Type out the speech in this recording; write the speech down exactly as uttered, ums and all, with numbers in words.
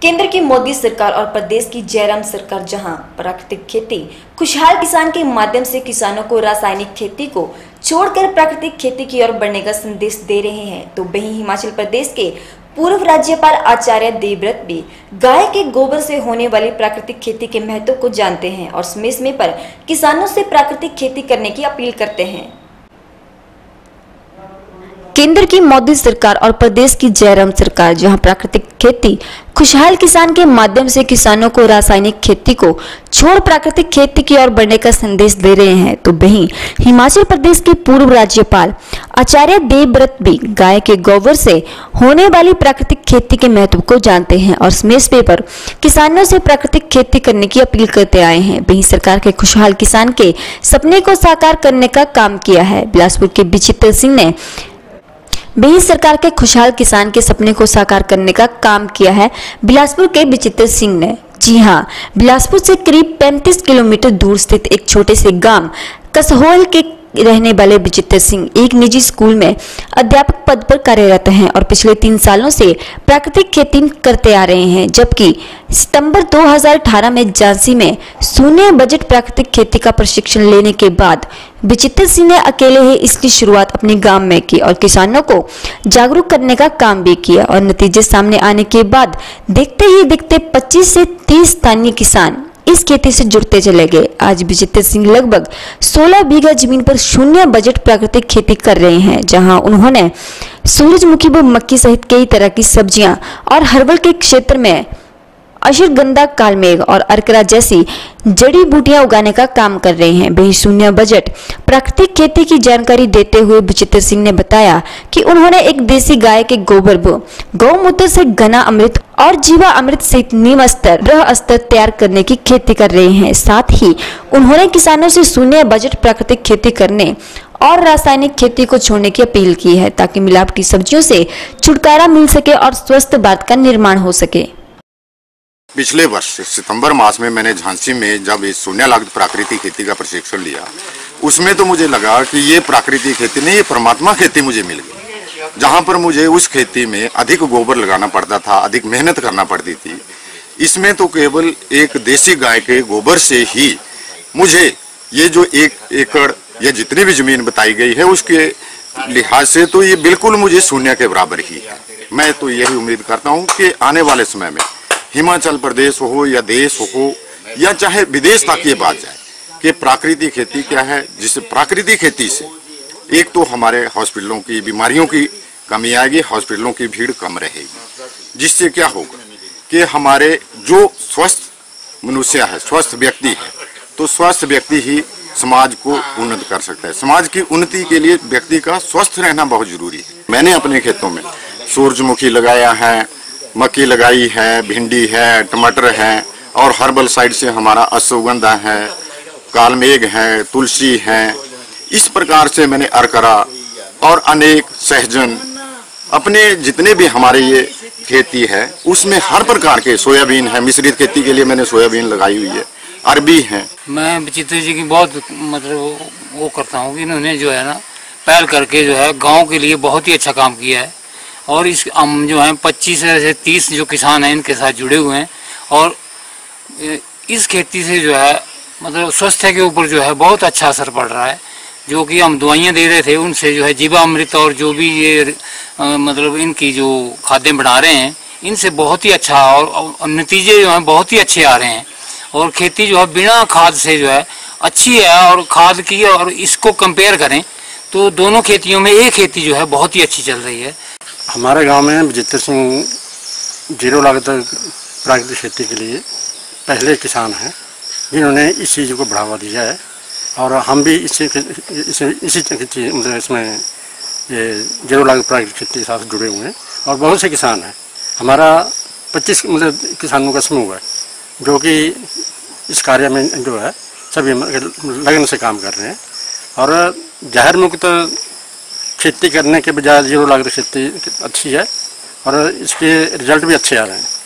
केंद्र की मोदी सरकार और प्रदेश की जयराम सरकार जहां प्राकृतिक खेती खुशहाल किसान के माध्यम से किसानों को रासायनिक खेती को छोड़कर प्राकृतिक खेती की ओर बढ़ने का संदेश दे रहे हैं, तो वहीं हिमाचल प्रदेश के पूर्व राज्यपाल आचार्य देवव्रत भी गाय के गोबर से होने वाली प्राकृतिक खेती के महत्व को जानते हैं और समय समय पर किसानों से प्राकृतिक खेती करने की अपील करते हैं। केंद्र की मोदी सरकार और प्रदेश की जयराम सरकार जहां प्राकृतिक खेती खुशहाल किसान के माध्यम से किसानों को रासायनिक खेती को छोड़ प्राकृतिक खेती की ओर बढ़ने का संदेश दे रहे हैं, तो वहीं हिमाचल प्रदेश के पूर्व राज्यपाल आचार्य देवव्रत भी गाय के गोबर से होने वाली प्राकृतिक खेती के महत्व को जानते हैं और समय समय पर किसानों से प्राकृतिक खेती करने की अपील करते आए हैं। वहीं सरकार के खुशहाल किसान के सपने को साकार करने का काम किया है। बिलासपुर के विचित्र सिंह ने वहीं सरकार के खुशहाल किसान के सपने को साकार करने का काम किया है। बिलासपुर के विचित्र सिंह ने, जी हां, बिलासपुर से करीब पैंतीस किलोमीटर दूर स्थित एक छोटे से गांव कसहोल के रहने वाले विचित्र सिंह एक निजी स्कूल में अध्यापक पद पर कार्यरत हैं और पिछले तीन सालों से प्राकृतिक खेती करते आ रहे हैं, जबकि सितंबर दो हज़ार अठारह में झांसी में शून्य बजट प्राकृतिक खेती का प्रशिक्षण लेने के बाद विचित्र सिंह ने अकेले ही इसकी शुरुआत अपने गांव में की और किसानों को जागरूक करने का काम भी किया और नतीजे सामने आने के बाद देखते ही देखते पच्चीस से तीस स्थानीय किसान इस खेती से जुड़ते चले गए। आज विचित्र सिंह लगभग सोलह बीघा जमीन पर शून्य बजट प्राकृतिक खेती कर रहे हैं, जहां उन्होंने सूरजमुखी व मक्की सहित कई तरह की सब्जियां और हर्बल के क्षेत्र में अश्वगंधा, कालमेघ और अर्करा जैसी जड़ी बूटियां उगाने का काम कर रहे हैं। वही शून्य बजट प्राकृतिक खेती की जानकारी देते हुए विचित्र सिंह ने बताया कि उन्होंने एक देसी गाय के गोबर व गौमूत्र से घना अमृत और जीवा अमृत सहित नीम स्तर रह स्तर तैयार करने की खेती कर रहे हैं। साथ ही उन्होंने किसानों से शून्य बजट प्राकृतिक खेती करने और रासायनिक खेती को छोड़ने की अपील की है, ताकि मिलावटी सब्जियों से छुटकारा मिल सके और स्वस्थ भारत का निर्माण हो सके। पिछले वर्ष सितंबर मास में मैंने झांसी में जब इस शून्य लागत प्राकृतिक खेती का प्रशिक्षण लिया, उसमें तो मुझे लगा कि ये प्राकृतिक खेती नहीं, ये परमात्मा खेती मुझे मिल गई, जहाँ पर मुझे उस खेती में अधिक गोबर लगाना पड़ता था, अधिक मेहनत करना पड़ती थी। इसमें तो केवल एक देसी गाय के गोबर से ही मुझे ये जो एक एकड़ या जितनी भी जमीन बताई गई है उसके लिहाज से तो ये बिल्कुल मुझे शून्य के बराबर ही है। मैं तो यही उम्मीद करता हूँ कि आने वाले समय में हिमाचल प्रदेश हो या देश हो या चाहे विदेश तक ये बात जाए कि प्राकृतिक खेती क्या है, जिससे प्राकृतिक खेती से एक तो हमारे हॉस्पिटलों की बीमारियों की कमी आएगी, हॉस्पिटलों की भीड़ कम रहेगी, जिससे क्या होगा कि हमारे जो स्वस्थ मनुष्य है, स्वस्थ व्यक्ति है, तो स्वस्थ व्यक्ति ही समाज को उन्नत कर सकता है। समाज की उन्नति के लिए व्यक्ति का स्वस्थ रहना बहुत जरूरी है। मैंने अपने खेतों में सूरजमुखी लगाया है, मक्की लगाई है, भिंडी है, टमाटर है और हर्बल साइड से हमारा अश्वगंधा है, कालमेघ है, तुलसी है। इस प्रकार से मैंने अर्करा और अनेक सहजन अपने जितने भी हमारे ये खेती है उसमें हर प्रकार के, सोयाबीन है, मिश्रित खेती के लिए मैंने सोयाबीन लगाई हुई है, अरबी है। मैं विचित्र जी की बहुत मतलब वो करता हूँ कि इन्होंने जो है ना पहल करके जो है गाँव के लिए बहुत ही अच्छा काम किया है और इस हम जो है पच्चीस से तीस जो किसान हैं इनके साथ जुड़े हुए हैं और इस खेती से जो है मतलब स्वास्थ्य के ऊपर जो है बहुत अच्छा असर पड़ रहा है। जो कि हम दवाइयाँ दे रहे थे उनसे जो है जीवा अमृत और जो भी ये आ, मतलब इनकी जो खाद्य बना रहे हैं इनसे बहुत ही अच्छा और, और नतीजे जो हैं बहुत ही अच्छे आ रहे हैं और खेती जो है बिना खाद से जो है अच्छी है। और खाद की और इसको कंपेयर करें तो दोनों खेतियों में एक खेती जो है बहुत ही अच्छी चल रही है। हमारे गांव में विचित्र सिंह जीरो लागत प्राकृतिक खेती के लिए पहले किसान हैं जिन्होंने इस चीज़ को बढ़ावा दिया है और हम भी इसी इसी इसी चीज़ मतलब इसमें ये जीरो लागत प्राकृतिक खेती के साथ जुड़े हुए हैं और बहुत से किसान हैं। हमारा पच्चीस मतलब किसानों का समूह है जो कि इस कार्य में जो है सभी लगन से काम कर रहे हैं और जहर मुक्त खेती करने के बजाय जीरो लागत खेती अच्छी है और इसके रिजल्ट भी अच्छे आ रहे हैं।